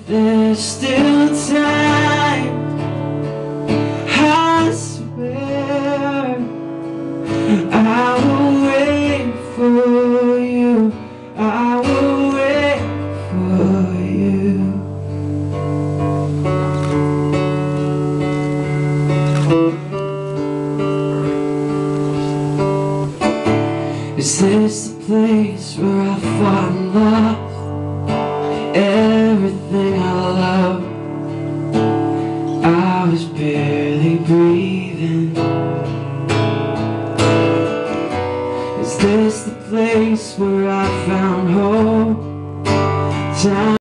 there's still time. I swear I will wait for you. I will wait for you. Is this the place where I fall in love? Everything I love, I was barely breathing. Is this the place where I found hope? Time